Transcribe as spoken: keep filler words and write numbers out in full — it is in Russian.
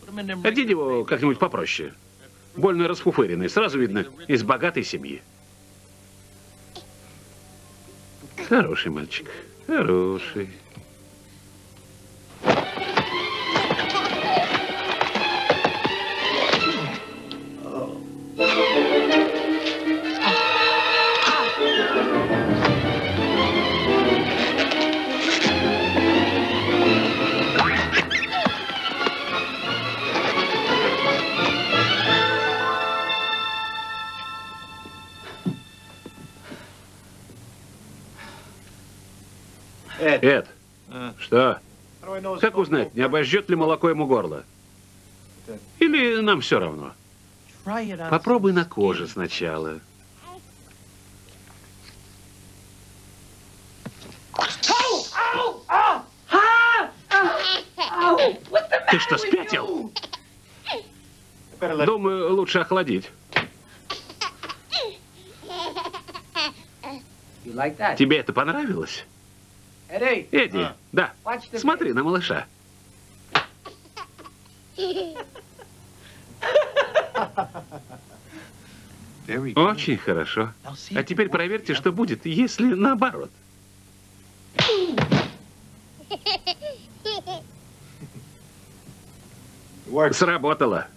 Одень его как-нибудь попроще. Больно расфуфыренный, сразу видно, из богатой семьи. Хороший мальчик, хороший. Эд, что? Как узнать, не обожжет ли молоко ему горло? Или нам все равно? Попробуй на коже сначала. Ты что, спятил? Думаю, лучше охладить. Тебе это понравилось? Эдди, да, смотри на малыша. Очень хорошо. А теперь проверьте, что будет, если наоборот. Сработало.